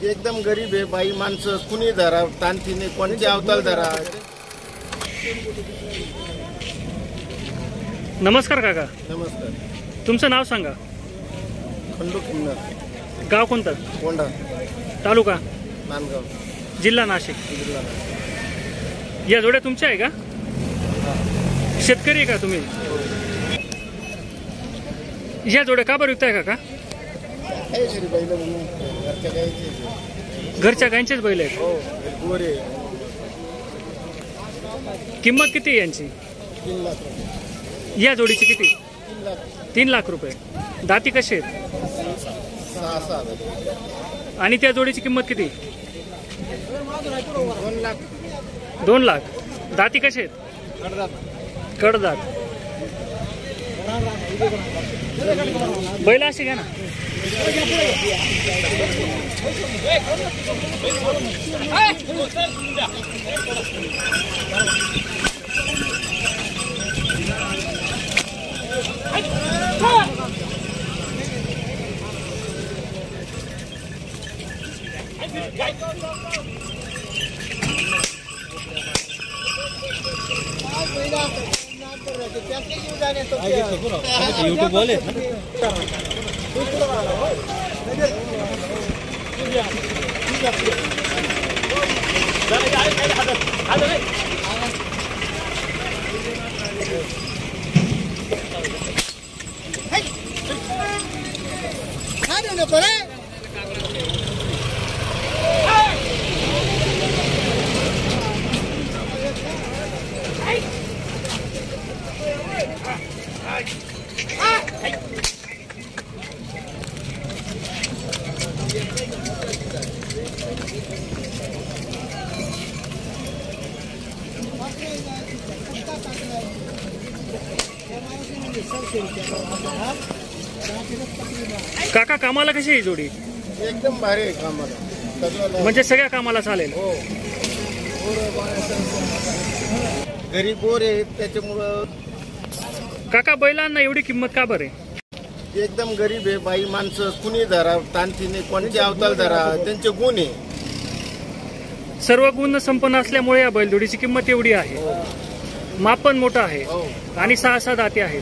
एकदम गरीब आहे. बाई माणसं कुणी धरा, तांतीने कोणते अवताल धरा. नमस्कार काका. नमस्कार. तुमचं नाव सांगा. खंडू किन्नर. गाव कोणतं? कोंढा. तालुका नांदगाव. जिल्हा नाशिक. जिल्हा. या जोड्या तुमच्या आहे का? शेतकरी आहे का तुम्ही? या जोड्या का बरं विकताय काका? घरच्या गायींचेच बैल आहेत. किंमत किती आहे यांची? 3 लाख. या जोडीची किती? 3 लाख रुपये. दाती कसे आहेत? 6 आणि त्या जोडीची किंमत किती? 2 लाख. 2 लाख. दाती कसे आहेत? कडदात. बैल असे घ्या ना. यूट्यूब बोले काका कामाला कशी आहे जोडी? एकदम भारी आहे कामाला. म्हणजे सगळ्या कामाला चालेल. हो. गरीब बोर आहे त्याच्यामुळं. काका बैलांना एवढी किंमत का बरं आहे? एकदम गरीब आहे. बाई माणसं कुणी धरा, तांतीने कोणते अवताल धरा, त्यांचे गुण आहे. सर्व गुण संपन्न असल्यामुळे या बैलजोडीची किंमत एवढी आहे. मापन मोठं आहे आणि 6 दाते आहेत.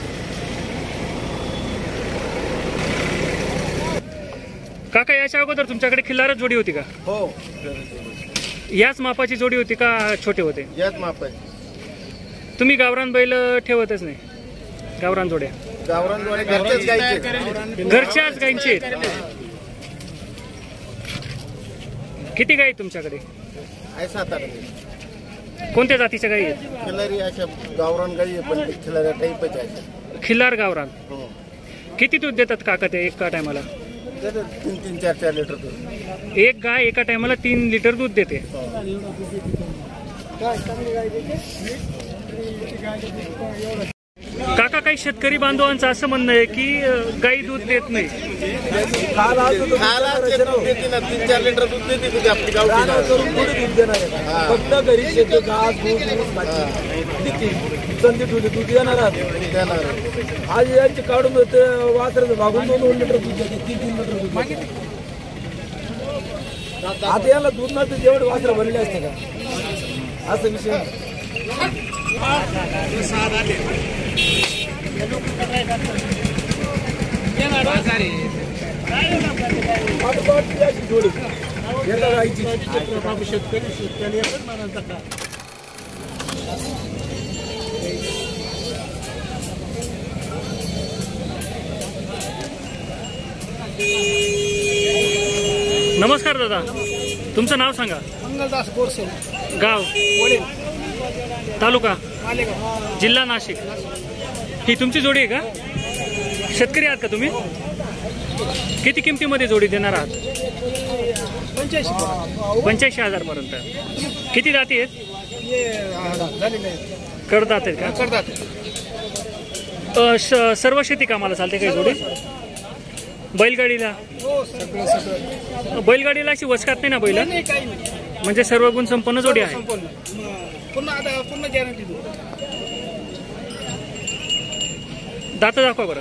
काका याच्या अगोदर तुमच्याकडे खिल्लारच जोडी होती का? हो. याच मापाची जोडी होती का छोटे होते? याच माप आहे. तुम्ही गावरान बैल ठेवतच नाही? गावरान जोड्या? गावरान जोड्या घरच्याच गायचे. घरच्याच गायींचे आहेत. किती गायी तुमच्याकडे? आहे 7-8. कोणत्या जातीच्या गायी आहेत? खिलारी अशा गावरान गाई आहे, पण खिलाऱ्या टाईपच आहे. खिल्लार गावरान. हो. किती दूध देतात काका ते एका टायमाला? 3-3, 4-4 लिटर दूध. एक गाय एका टायमाला 3 लिटर दूध देते. काका काही शेतकरी बांधवांचं असं म्हणणं आहे की गाई दूध देत नाही. 3-4 लिटर दूध देते तुझी आपली गावठी. फक्त घरी शेती घास दूध संधी ठेवली दूध देणार. आज यांचे काढून वासराचं भागून 2 लिटर दूध देते, 3-3 लिटर दूध. आता याला दूध नसते जेवढे वासरं भरले असते का असं विषय. जोडी शेतकरी नमस्कार दादा. तुमचं नाव सांगा. मंगलदास गोरसे. गाव? वडील. तालुका? मालेगाव. जिल्हा नाशिक. ही तुमची जोडी आहे का? शेतकरी आहात का तुम्ही? किती किमतीमध्ये जोडी देणार आहात? 85,000 पर्यंत. किती दाती आहेत? कडदात आहेत का? करतात. सर्व शेती कामाला चालते काही जोडी? बैलगाडीला? बैलगाडीला अशी वचकात नाही ना बैल? म्हणजे सर्व गुण संपन्न जोडी आहे. पुन्हा गॅरंटी देऊ. दात दाखवा बरं.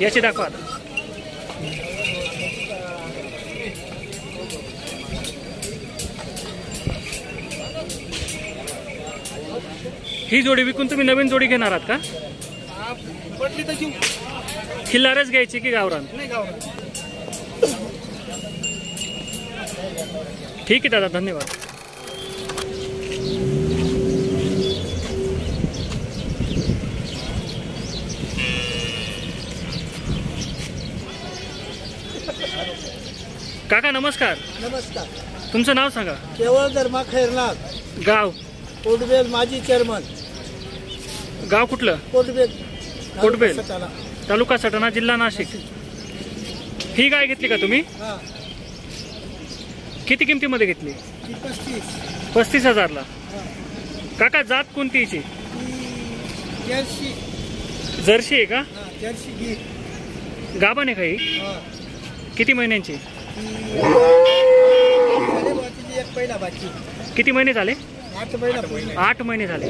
याची दाखवा आता. ही जोडी विकून तुम्ही नवीन जोडी घेणार आहात का? पडली तर घेऊ. खिल्लारच घ्यायची की गावरान? नाही गावरान. ठीक आहे दादा, धन्यवाद. काका नमस्कार. नमस्कार. तुमचं नाव सांगा. केवळ धर्मा खैरनाथ, गाव? कोटबेल, माजी चेअरमन. गाव कुठलं? कोटबेल. कोटबेल, सटाणा. तालुका सटाणा, जिल्हा नाशिक. ही गाय घेतली का तुम्ही? हा. किती किमतीमध्ये घेतली? ती 35. 35,000ला. हा. काका जात कोणती हिची? ती जर्सी. जर्सी आहे का? हा, जर्सी गीर. गाभण आहे का ही? हा. किती महिन्यांची? ती एक पहिला बाकी. किती महिने झाले? 8 महिना पूर्ण. 8 महिने झाले.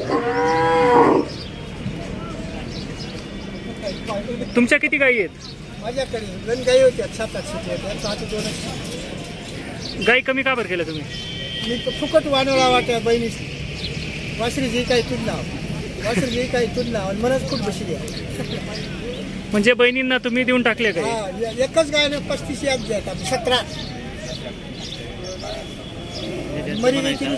तुमच्या किती गायी आहेत? माझ्याकडे गण गाई होत्या 7-8 होत्या. आता 2. गाई कमी का बरं केलं तुम्ही? मी फुकट वानवला वाटत बहिणीस. वासरी जी काही तुडला, वासरी जी काही तुडला आणि मनच खूप बसली. म्हणजे बहिणींना तुम्ही देऊन टाकले गाई? हा, एकच गायने 35 याद द्या. 17 मरी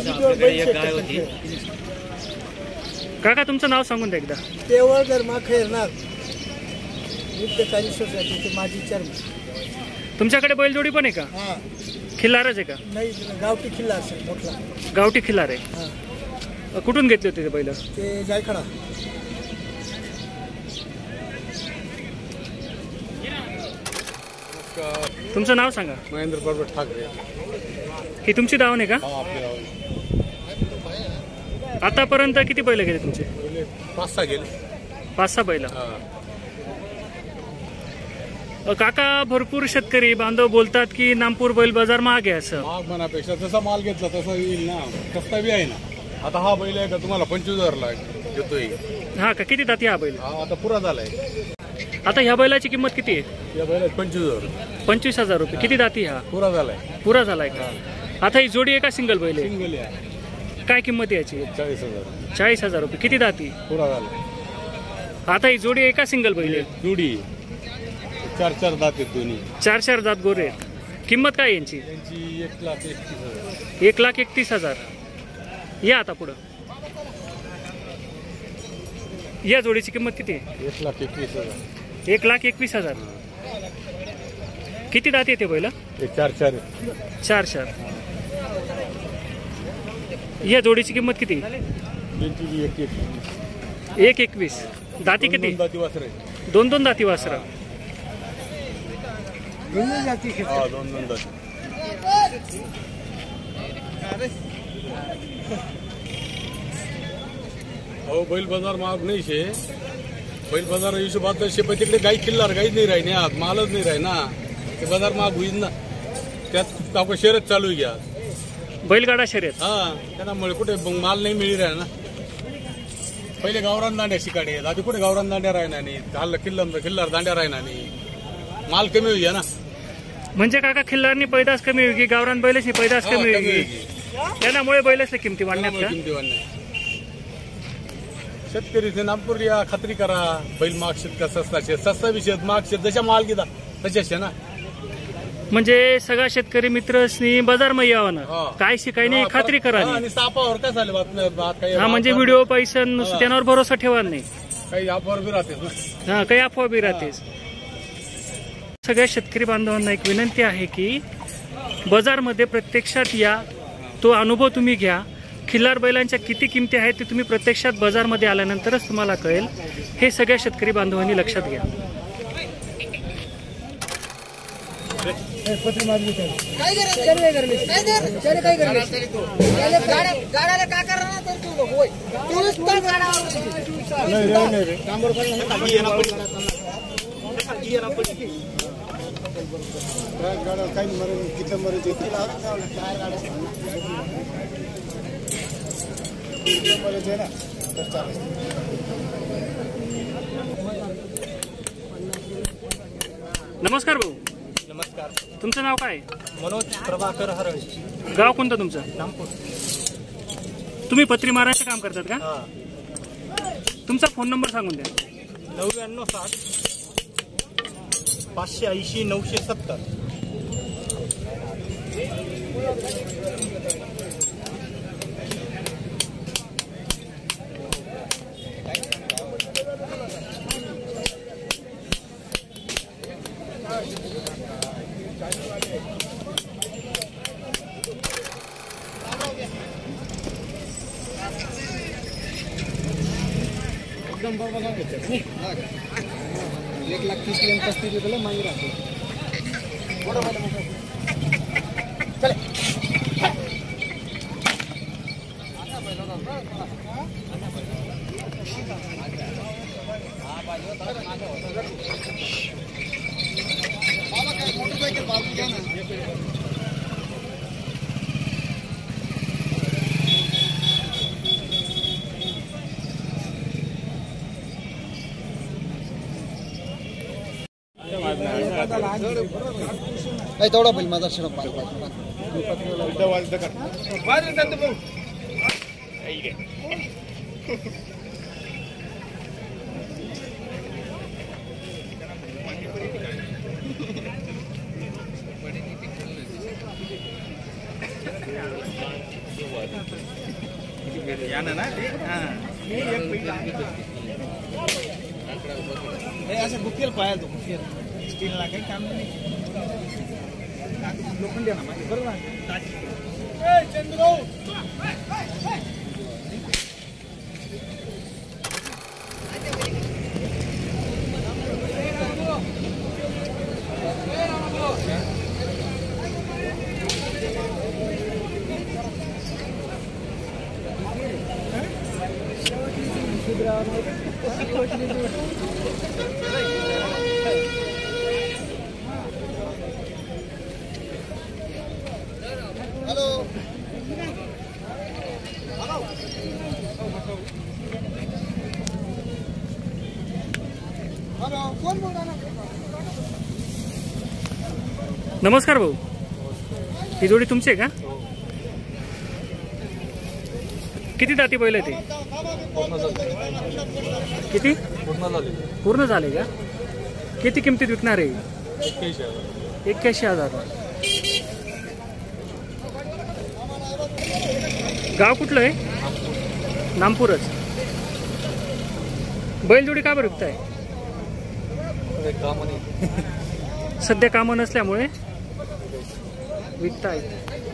काका तुमचं नाव सांगून द्या एकदा. केवळ धर्मा खैरनाथ, विद्याकारी सोसायटीचे माजी चेअरमन. तुमच्याकडे बैलजोडी पण आहे का? हा. खिल्लारच आहे का? नाही, गावठी खिल्ला असेल मोठला. गावठी खिल्लार आहे. हा. कुठून घेतले होते ते बैल? ते जायखडा. तुमचं नाव सांगा. महेंद्र पर्वत ठाकरे. ही तुमची दावण आहे का? हा, आपली गाव. आतापर्यंत किती बैल गेले तुमचे? पहिले 5-6 गेले. 5-6 बैल. हा. काका भरपूर शेतकरी बांधव बोलतात की नामपूर बैल बाजार महाग आहे असं. महाग मनापेक्षा जसा माल घेतला तसा येईल ना, सस्ता बी आहे ना. आता हा बैल आहे का तुम्हाला 25,000ला देतोय. हा का? किती दाती हा बैल? हा आता पुरा झालाय. आता ह्या बैलाची किंमत किती आहे? या बैलात 25,000 25,000 रुपये. किती दाती हा? पुरा झालाय. पुरा झालाय का? आता ही जोडी आहे का सिंगल बैल आहे? सिंगल आहे. काय किंमत आहे याची? 40,000 40,000 रुपये. किती दाती? पुरा झालाय. आता ही जोडी आहे का सिंगल बैल आहे? जुडी 4-4 दात आहेत दोन्ही. 4-4 दात गोरे आहेत. किंमत काय आहे यांची? त्यांची 1,31,000. 1,31,000. या आता पुढं. या जोडीची किंमत किती आहे? 1,21,000. 1,21,000. किती दात येते बैल? 4-4. 4-4. या जोडीची किंमत किती? त्यांची बी 1,21,000. 1,21,000. दाती किती? 2 दाती वासरे. 2-2 दाती वासरा. हा 2 दाती. हो बैल बाजार महाग नाही शे. बैल बाजार हिशोबात पण तिकडे गाई किल्लार गाईच नाही राही ना, मालच नाही राही ना. ते बाजार महाग होईल ना. त्यात आपण शर्यत चालू घ्या. बैलगाडा शर्यत. हा त्यामुळे कुठे माल नाही मिळी राही ना. पहिले गावरान दांड्या शिकाडे, आधी कुठे गावरान दांड्या राहिना नाही. किल्लार दांड्या राहिना नाही. माल कमी होईल ना. म्हणजे काका खिल्लारनी पैदास कमी होईल की गावरान बैलच पैदास कमी होईल? त्यामुळे बैलच किमती वाढण्यात का? किमती वाढण्या. शेतकरी नागपूर या खात्री करा. बैल माग शेतका सस्ताचे सस्ता बी शेत माग शेत जशा माल घेता तशाच ना. म्हणजे सगळा शेतकरी मित्रसनी बाजार मध्ये यावं ना. काय शिकाय नाही खात्री करा. आणि सापावर काय झाले बातम्या. हा म्हणजे व्हिडिओ पैसा त्यावर भरोसा ठेवा नाही. काही अफवावर बी राहतेच ना. हा काही अफवा बी राहतेच. सगळ्या शेतकरी बांधवांना एक विनंती आहे की बाजारमध्ये प्रत्यक्षात या, तो अनुभव तुम्ही घ्या. खिल्लार बैलांच्या किती किमती आहेत ते तुम्ही प्रत्यक्षात बाजारमध्ये आल्यानंतरच तुम्हाला कळेल. हे सगळ्या शेतकरी बांधवांनी लक्षात घ्या. नमस्कार भाऊ, नमस्कार. तुमचं नाव काय? मनोज प्रभाकर हरळ, गाव कोणतं तुमचं? नागपूर. तुम्ही पत्री मारायचं काम करतात का? हा. तुमचा फोन नंबर सांगून द्या. 9960 580 970. एकदम बरोबर सांगितलं. 1,30,35,000 मागे राहतो. तेवढा बैल माझा शिरप असं बुकेल पाहायला तो बुकेल स्टीलला काही काम नाही. लोखंडी ना माझे बरोबर चंद्रभाऊ. नमस्कार भाऊ, ही जोडी तुमची आहे का? किती दाती बैल आहे ते? किती पूर्ण झाले का? किती किमतीत विकणार आहे? 81,000. गाव कुठलं आहे? नामपूरच. बैलजोडी का बरं विकताय? सध्या कामं नसल्यामुळे विकताय.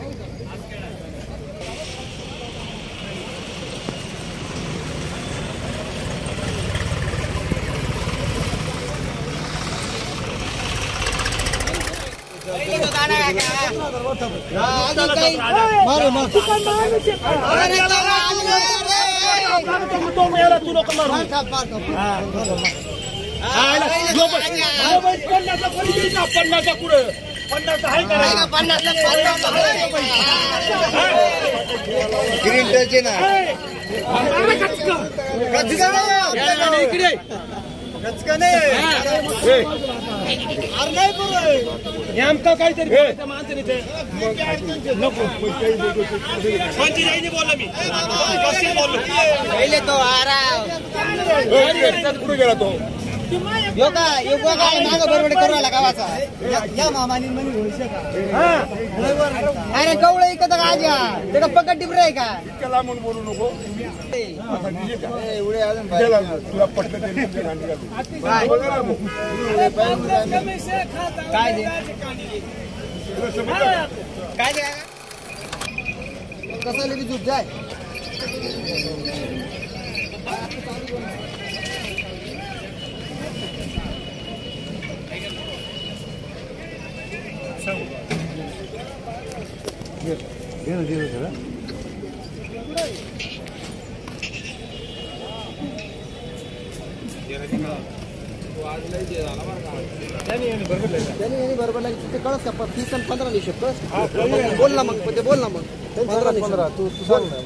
ग्रीन टच ना नेमका काहीतरी नको बोललो मी पहिले तो कुठे गेला तो योगा योगा माग बरोबर करू आला गावाचा या मामानी म्हणे होईसे का अरे कवळ इकत का आज ते का पकड डिबरे आहे का त्याला म्हणून बोलू नको एवढे अजून तुला पटत काय दे काय दे कसं लगेच दूध जाय बरोबर ते कळस का 30 आणि 15 लिहिशे बोल ना मग ते बोल ना मग 15 तू सांग ना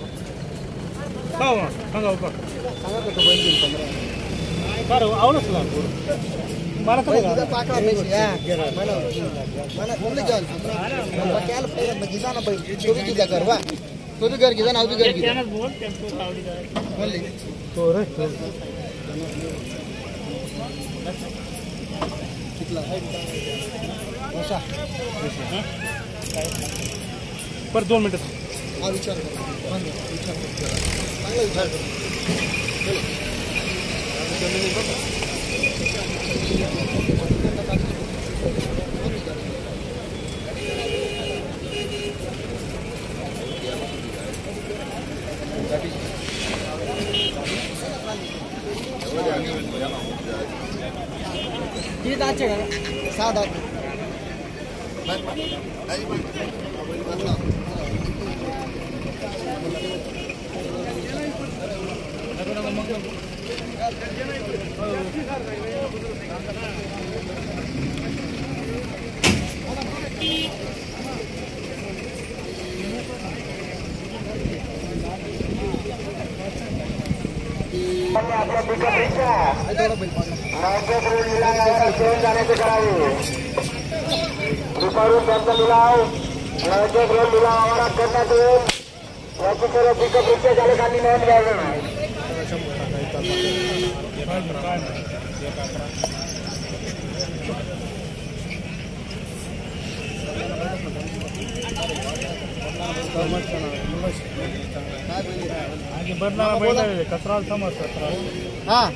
सांगा का तो 15 त्यानंच बोल त्यांचं आवडीचं. पर 2 मिनिटं दुपारून त्यांचा लिलाव नळचेक रोड लिलाव आवारात करण्यात येईल. याची सर्व पिकअप रिक्षा चालकांनी नोंद घ्यावी. कचरा समजतात. हा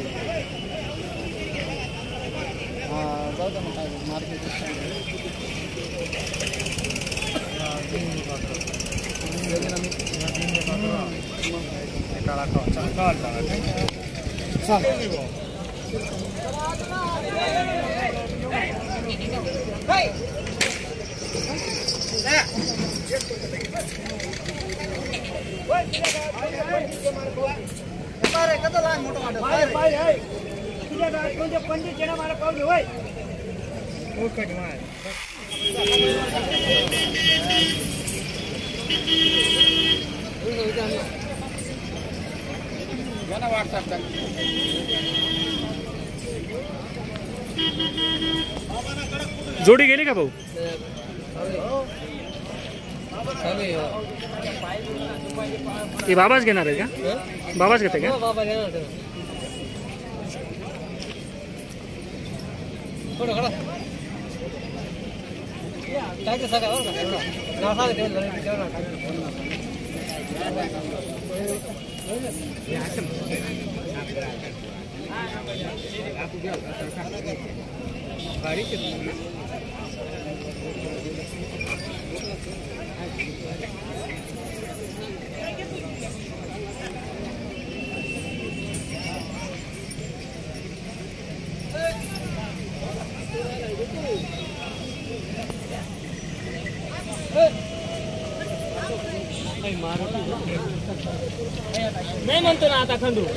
जोडी गेली का भाऊ? हे बाबाच घेणार आहे का? बाबाच घेते का? नाही म्हणतो ना आता खंडू.